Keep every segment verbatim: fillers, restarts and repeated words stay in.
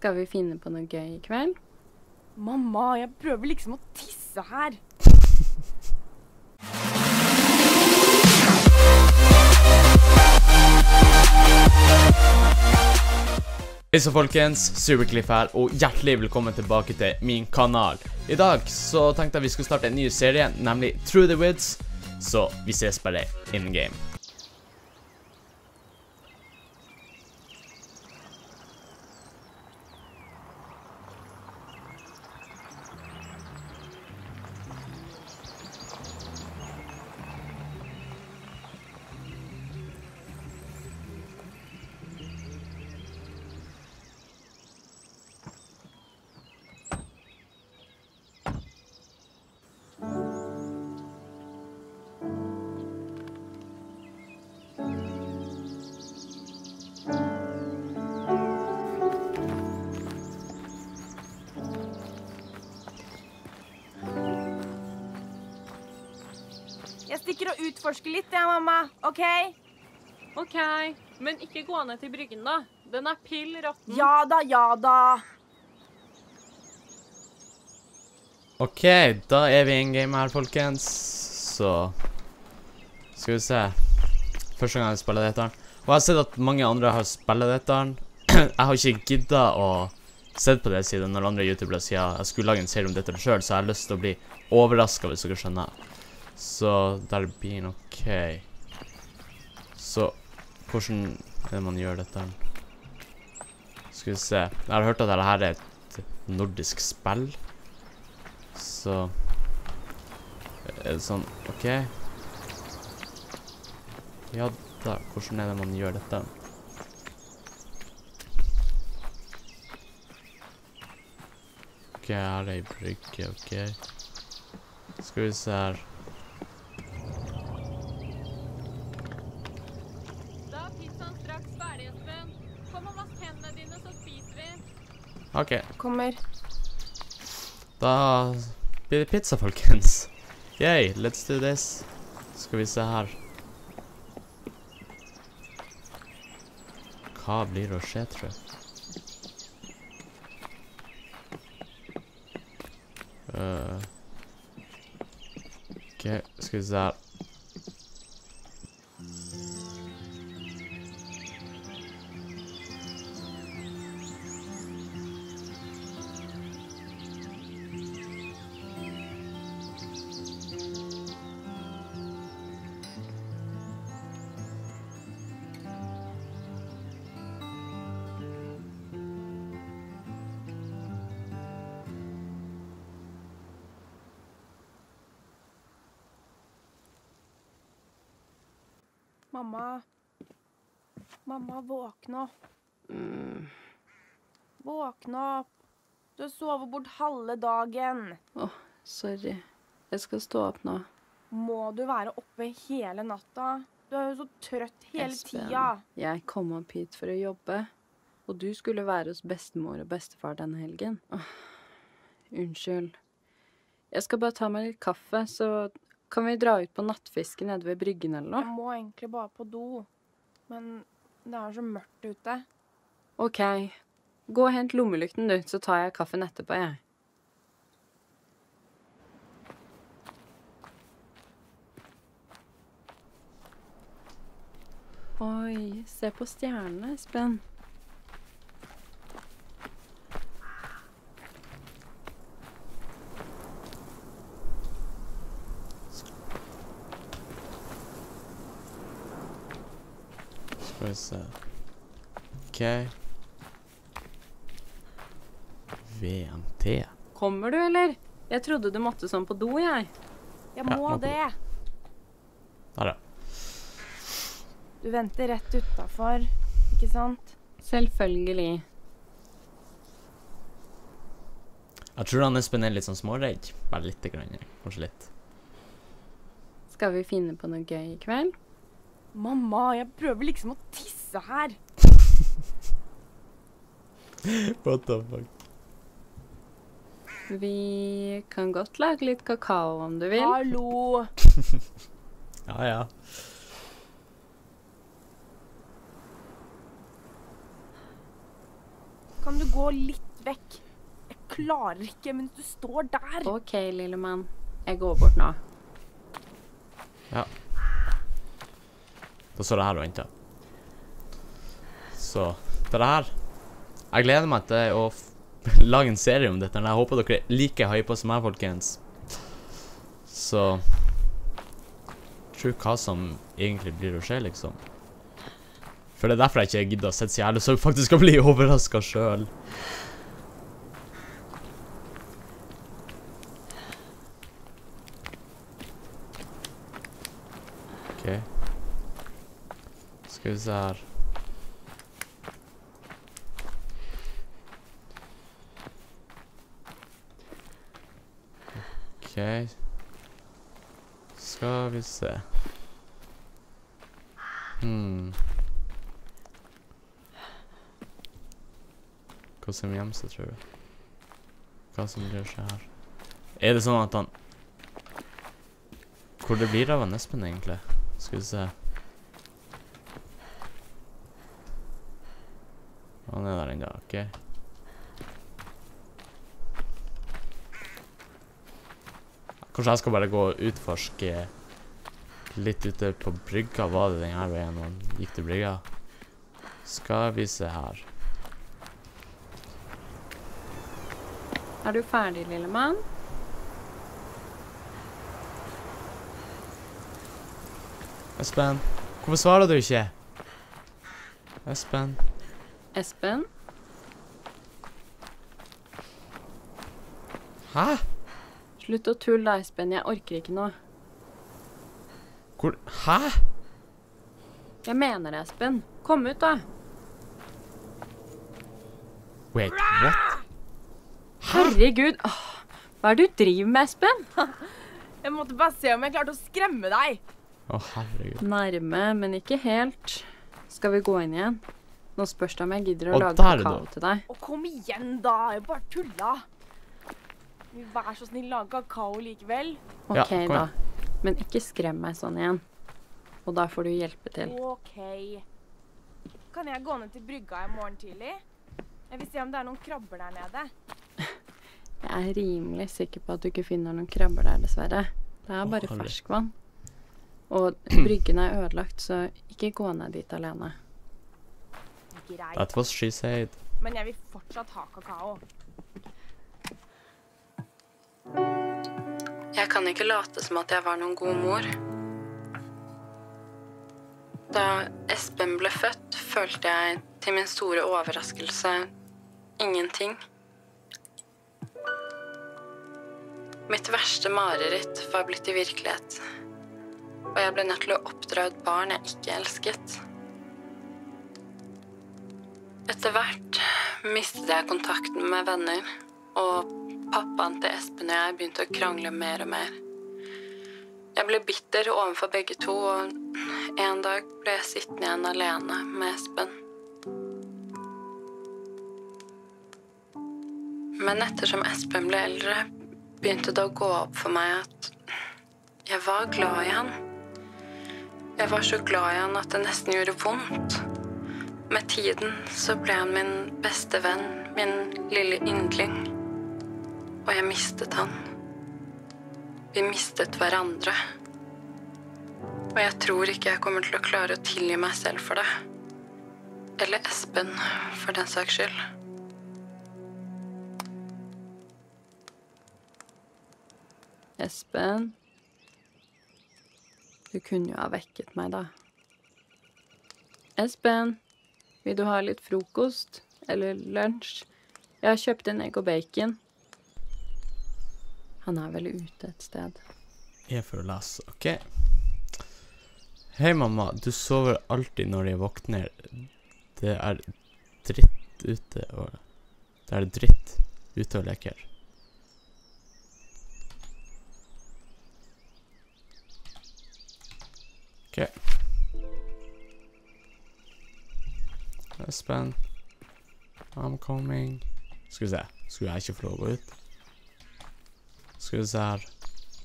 Skal vi finne på noe gøy i kveld? Mamma, jeg prøver liksom å tisse her. Hei så folkens, Supercliff her, og hjertelig velkommen tilbake til min kanal. I dag så tenkte jeg vi skulle starte en ny serie, nemlig Through the Woods, så vi ses bare in game. Jeg stikker og utforsker litt, ja, mamma. Ok? Ok, men ikke gå ned til bryggen da. Den er pill råtten. Ja da, ja da. Ok, da er vi in game her folkens, så skal vi se. Første gang jeg spiller dette. Og jeg har sett at mange andre har spillet dette. Jeg har ikke giddet å sett på det siden når andre youtubere sier jeg skulle lage en serie om dette selv, så jeg har lyst til å bli overrasket hvis dere skjønner. Så der blir en ok. Så hvordan er det man gjør dette? Skal vi se. Jeg har hørt at dette her er et nordisk spill. Så er det sånn, ok. Ja da, hvordan er det man gjør dette? Ok, her er ei brygge, ok. Skal vi se her. Da er pizzaen straks ferdig, Espen. Kom og vask hendene dine, så spiser vi. Ok, Kommer. da blir det pizza, folkens. Yay, let's do this. Skal vi se her. Hva blir det å skje, tror jeg? Uh, ok, skal vi se her. Mamma. Mamma, våkne opp. Mm. Våkne opp. Du har sovet bort halve dagen. Åh, sorry. Jeg skal stå opp nå. Må du være oppe hele natta? Du er jo så trøtt hele Espen, tida. jeg kom opp hit for å jobbe, og du skulle være hos bestemor og bestefar denne helgen. Åh, unnskyld. Jeg skal bare ta meg litt kaffe, så kan vi dra ut på nattfiske nede ved bryggen eller Jeg noe? må egentlig bare på do. Men det er så mørkt ute. Ok, gå og hent lommelykten du, så tar jeg kaffen etterpå, jeg. Oi, se på stjernene, Espen. Skal vi se. Ok. V M T. Kommer du, eller? Jeg trodde du måtte sånn på do, jeg. Jeg Ja, må må på det. Der ja. Du venter rett utenfor, ikke sant? Selvfølgelig. Jeg tror han Espen er litt sånn småredd. Bare litt grann, kanskje litt. Skal vi finne på noe gøy i kveld? Mamma, jeg prøver liksom å tisse her. What the fuck? Vi kan godt lage litt kakao om du vil. Hallo. Ja, ja. Kan du gå litt vekk. Jeg klarer ikke mens du står der. Ok, lille mann. Jeg går bort nå. Ja. Da står det her og venter. Så, det er det her. Jeg gleder meg til å f lage en serie om dette. Jeg håper dere er like hype som meg, folkens. Så, tror hva som egentlig blir å skje, liksom. For det er derfor jeg ikke gidder å sette så jævlig, så jeg faktisk skal bli overrasket selv. Ok. Skal vi se her. Ok. Skal vi se. Hmm. Hva som gjemmer seg, tror du? Hva som blir seg her? Er det sånn at han... Hvor det blir av han Espen, egentlig? Skal vi se. Han er der enda, ok. Kanskje jeg skal bare gå og utforske litt ute på brygga. Var det denne veien han gikk til brygga? Skal vi se her. Er du ferdig, lille mann? Espen, hvorfor svarer du ikke? Espen. Espen? Hæ? Slutt å tulle da, Espen. Jeg orker ikke nå. Hvor... Hæ? Jeg mener det, Espen. Kom ut, da. Wait, what? Herregud. Åh, hva er det du driver med, Espen? Jeg måtte bare se om jeg klarte å skremme deg. Å, herregud. Nærme, men ikke helt. Skal vi gå inn igjen? Nå spørs det om jeg gidder å Og lage der, kakao da. til deg. Å, kom igjen da, jeg bare tulla. Vi vær så snill lage kakao likevel. Ok, Ja, kom da. Men ikke skrem meg sånn igjen. Og da får du hjelpe til. Ok. Kan jeg gå ned til brygga i morgen tidlig? Jeg vil se om det er noen krabber der nede. Jeg er rimelig sikker på at du ikke finner noen krabber der, dessverre. Det er bare Å, herlig. ferskvann. Og bryggen er ødelagt, så ikke gå ned dit alene. Greit. That was she said. Men jeg vil fortsatt ha kakao. Jeg kan ikke late som at jeg var noen god mor. Da Espen ble født, følte jeg til min store overraskelse ingenting. Mitt verste mareritt var blitt til virkelighet. Og jeg ble nødt til å oppdra et barn jeg ikke elsket. Etter hvert mistet jeg kontakten med venner, og pappaen til Espen og jeg begynte å krangle mer og mer. Jeg ble bitter overfor begge to, og en dag ble jeg sittende igjen alene med Espen. Men ettersom Espen ble eldre, begynte det å gå opp for meg at jeg var glad i han. Jeg var så glad i han at det nesten gjorde vondt. Med tiden så ble han min beste venn, min lille yndling. Og jeg mistet han. Vi mistet hverandre. Og jeg tror ikke jeg kommer til å klare å tilgi meg selv for det. Eller Espen, for den saks skyld. Espen, du kunne jo ha vekket meg da. Espen, vil du ha litt frokost? Eller lunsj? Jeg har kjøpt en egg og bacon. Han er vel ute et sted. Jeg er for å lese, ok. Hei mamma, du sover alltid når jeg våkner. Det er dritt ute og... Det er dritt ute og leker. Ok. Espen. I'm coming. Skal vi se. Skulle jeg ikke få lov å gå ut? Skal vi se her.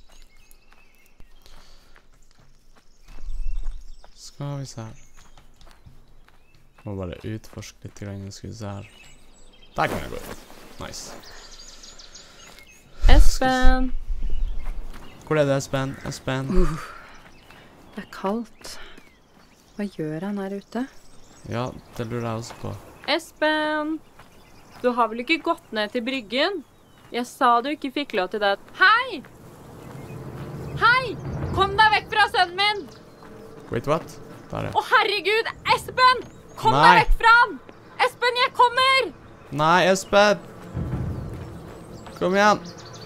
Skal vi se her. Må bare utforske litt grann. Skal vi se her. Der kan jeg gå ut. Nice. Espen! Hvor er det, Espen? Espen? Uh, det er kaldt. Hva gjør han her ute? Ja, det lurer jeg også på. Espen! Du har vel ikke gått ned til bryggen? Jeg sa du ikke fikk lov til det. Hei! Hei! Kom deg vekk fra sønnen min! Wait, what? Der er Å, herregud! Espen! Kom Nei. deg vekk fra han! Espen, jeg kommer! Nei, Espen! Kom igjen!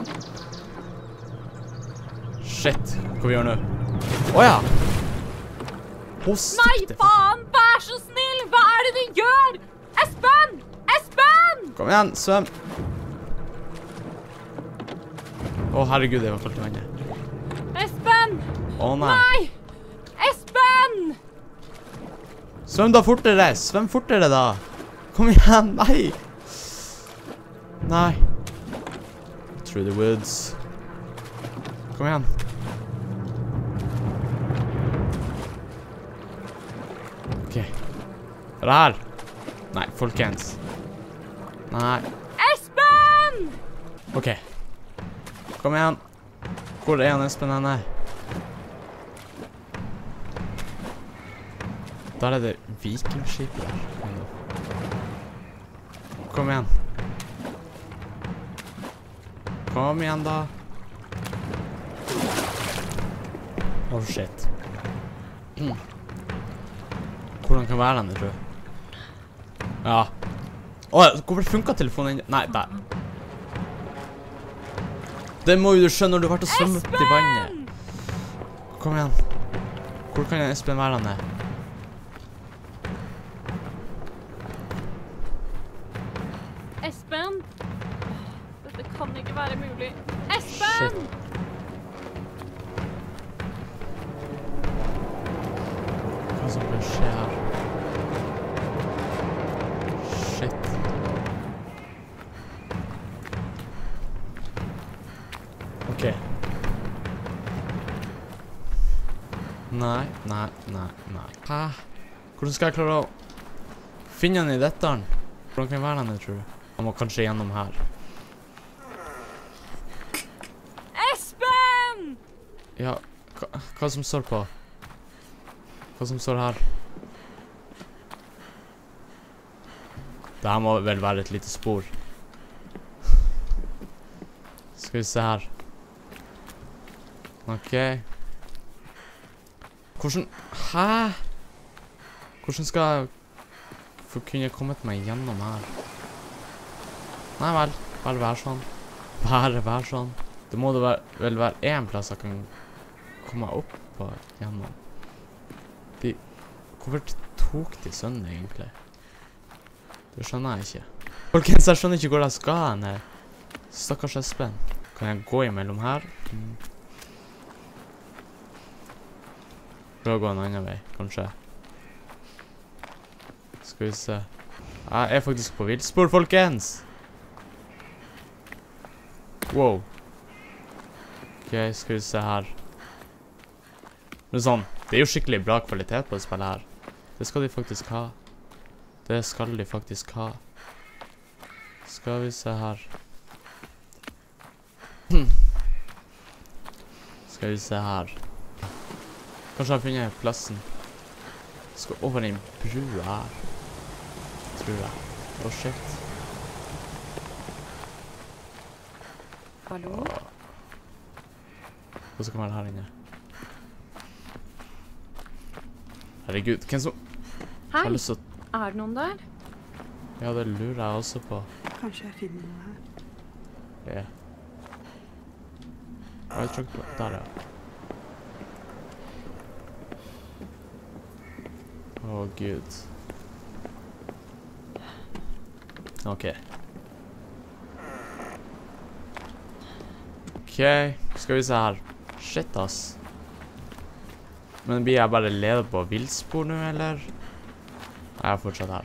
Shit, hva vi gjør nå? Åja! Hun Nei, stikte. faen! Vær så snill! Hva er det du gjør? Espen! Espen! Kom igjen, svøm! Å, herregud, jeg var falt i vannet. Espen! Å, nei. Nei! Espen! Svøm da fortere! Svøm fortere da! Kom igjen! Nei! Nei. Through the woods. Kom igjen. Ok. Hva er det her? Nei, folkens. Nei. Espen! Ok. Kom igjen. Hvor er han Espen henne? Der er det vikingskipet der. Kom igjen. Kom igjen da. Oh shit. Mm. Hvordan kan være denne, tror jeg? Ja. Åh, hvorfor funket telefonen? Nei, der. Det må jo du skjønne når du har vært og svømmet i vannet. Kom igjen. Hvor kan Espen være denne? Espen! Dette kan ikke være mulig. Espen! Shit. Hva som kan skje her? Shit. Ok. Nei, nei, nei, nei. Hæ? Hvordan skal jeg klare å finne han i dette? Hvordan kan jeg være denne, tror du? Han må kanskje gjennom her. Espen! Ja, hva, hva som står på? Hva som står her? Det her må vel være et lite spor. Skal vi se her. Ok. Hvordan... Hæ? Hvordan skal jeg få kunne kommet meg gjennom her? Nei vel, bare vær sånn. Bare vær sånn. Det må det være, vel være en plass jeg kan komme opp på gjennom. De... Hvorfor tok de sønnen egentlig? Det skjønner jeg ikke. Folkens, jeg skjønner ikke hvor jeg skal henne. Stakkars Espen. Kan jeg gå imellom her? Mm. Prøv å gå en annen vei, kanskje. Skal vi se. Jeg er faktisk på villspor, folkens! Wow. Ok, skal vi se her. Men sånn, det er jo skikkelig bra kvalitet på det spillet her. Det skal de faktisk ha. Det skal de faktisk ha. Skal vi se her. Skal vi se her. Kanskje jeg har funnet plassen. Jeg skal over en bru her. Tror jeg. Åh, shit. Hallo? Hva skal være her inne? Herregud, hvem som... Hei, har lyst til å... er det noen der? Ja, det lurer jeg også på. Kanskje jeg finner noe her. Ja. Jeg tror ikke... Der, ja. Åh, Gud. Ok. Ok, skal vi se her. Shit, ass. Men blir jeg bare ledet på villspor nå, eller? Nei, jeg er fortsatt her.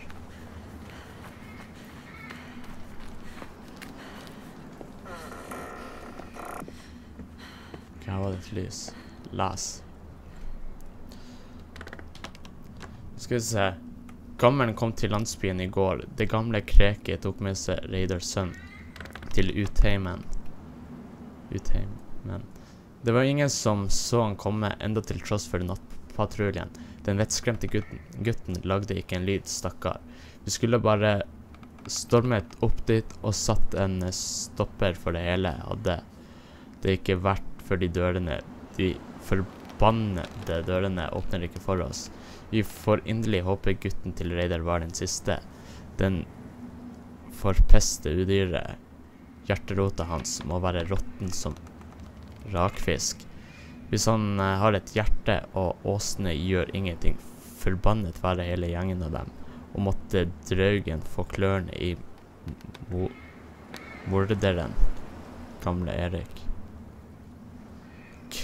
Ok, her var det et lys. Les. Skal vi se. Gammelen kom til landsbyen i går. Det gamle kreket tok med seg Reidars sønn til Utheimen. Utheimen. Det var ingen som så han komme, enda til tross for nattpatruljen. Den vettskremte gutten, gutten lagde ikke en lyd, stakkar. Vi skulle bare stormet opp dit og satt en stopper for det hele. Hadde det ikke vært for de dørene, de forbannede dørene åpner ikke for oss. Vi får inderlig håpe gutten til Reidar var den siste. Den forpeste udyret. Hjerterota hans må være råtten som rakfisk. Hvis han uh, har et hjerte og åsene gjør ingenting, forbannet være hele gjengen av dem, og måtte draugen få klørne i mo morderen, gamle Erik. Ok.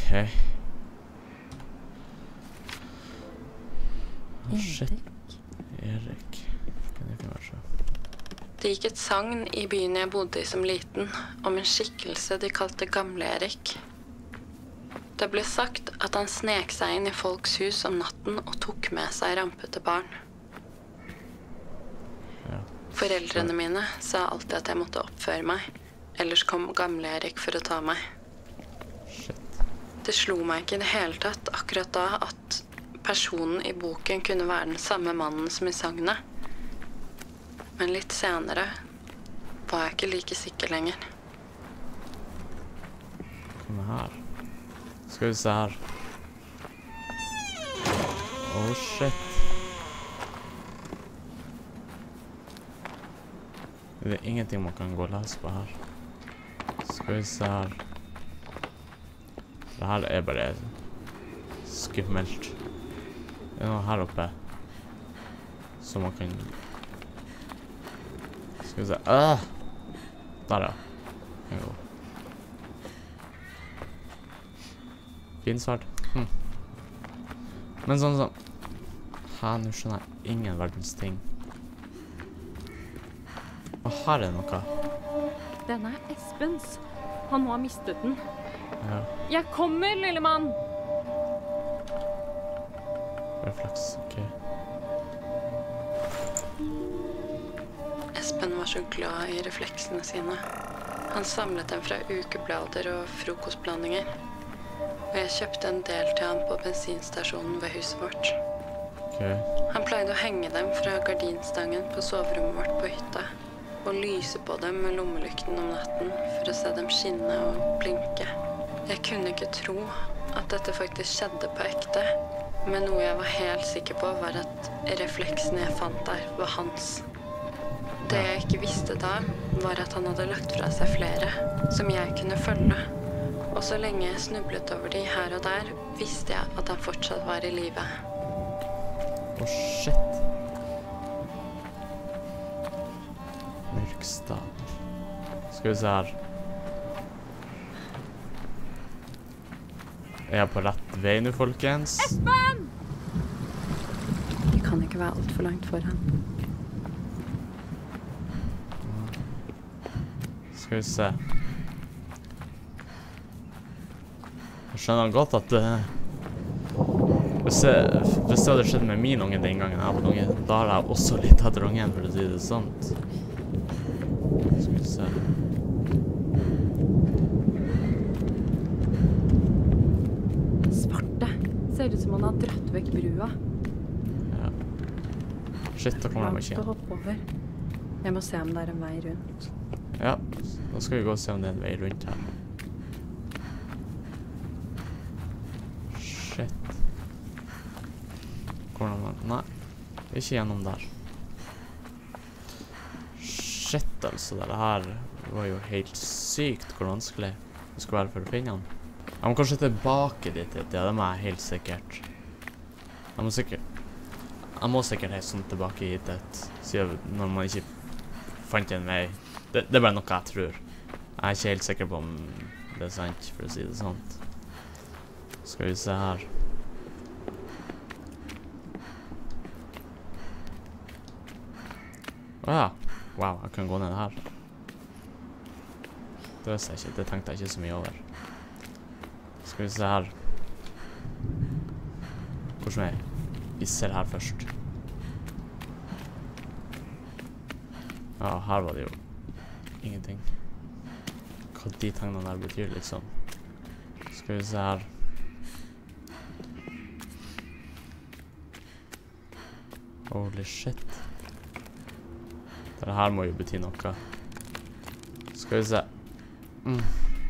Oh, shit. Erik. Det kan være så. Det gikk et sagn i byen jeg bodde i som liten, om en skikkelse de kalte gamle Erik. Det ble sagt at han snek seg inn i folks hus om natten og tok med seg rampete barn. Ja. Foreldrene mine sa alltid at jeg måtte oppføre meg, ellers kom gamle Erik for å ta meg. Shit. Det slo meg ikke i det hele tatt akkurat da at personen i boken kunne være den samme mannen som i sagnet. Men litt senere var jeg ikke like sikker lenger. Kom her. Skal vi se her. Oh shit. Det er ingenting man kan gå og lese på her. Skal vi se her. Det her er bare skummelt. Det er noe her oppe som man kan... Skal vi se. Ah! Der, ja. Kan gå. Fin sverd. Hm. Men sånn sånn. Her, nå skjønner jeg ingen verdens ting. Og her er det noe. Denne er Espens. Han må ha mistet den. Ja, Jeg kommer, lille mann! refleks. Ok. Espen var så glad i refleksene sine. Han samlet dem fra ukeblader og frokostblandinger. Og jeg kjøpte en del til ham på bensinstasjonen ved huset vårt. Ok. Han pleide å henge dem fra gardinstangen på soverommet vårt på hytta, og lyse på dem med lommelykten om natten for å se dem skinne og blinke. Jeg kunne ikke tro at dette faktisk skjedde på ekte, men noe jeg var helt sikker på var at refleksen jeg fant der var hans. Det jeg ikke visste da, var at han hadde lagt fra seg flere, som jeg kunne følge. Og så lenge jeg snublet over de her og der, visste jeg at han fortsatt var i live. Åh, shit. Mørkstad. Skal vi se her. Er jeg på rett vei nå, folkens? Espen! Vi kan ikke være alt for langt foran. Skal vi se. Jeg skjønner godt at uh, hvis, jeg, hvis det hadde skjedd med min unge den gangen jeg var unge, da har jeg også litt hatt ungen, for å si det sånt. Skal vi se. Svarte. Ser ut som han har dratt vekk brua. Ja. Shit, da kommer de Langt ikke å igjen. hoppe over. Jeg må se om det er en vei rundt. Ja, da skal vi gå og se om det er en vei rundt her. Shit. Hvordan var det? Nei, ikke gjennom der. Shit, altså, det her var jo helt sykt hvor vanskelig det skulle være for å finne han. Jeg må kanskje tilbake dit, ja, det må jeg helt sikkert. Jeg må sikkert, jeg må sikkert helt sånn tilbake hit, et, siden når man ikke fant en vei. Det, det er bare noe jeg tror. Jeg er ikke helt sikker på om det er sant, for å si det sånt. Skal vi se her. Åja, wow, jeg kan gå ned her. Det visste jeg ikke, det tenkte jeg ikke så mye over. Skal vi se her. Hvordan er det? Vi ser her først. Ja, her var det jo ingenting. Hva de tegnene der betyr, liksom. Skal vi se her. Holy shit. Dette her må jo bety noe. Skal vi se. Mm.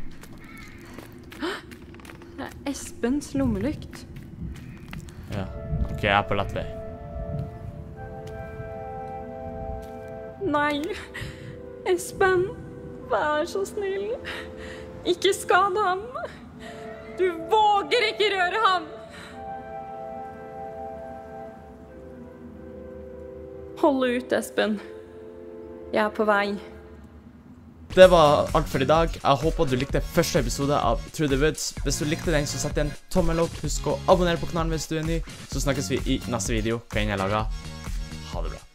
Det er Espens lommelykt. Ja, ok, jeg er på lett vei. Nei, Espen, vær så snill. Ikke skade ham. Du våger ikke røre ham. Hold ut, Espen. Jeg er på vei. Det var alt for i dag. Jeg håper du likte første episode av Through the Woods. Hvis du likte den, så sett en tommel opp. Husk å abonnere på kanalen hvis du er ny. Så snakkes vi i neste video. Hva enn jeg lager. Ha det bra.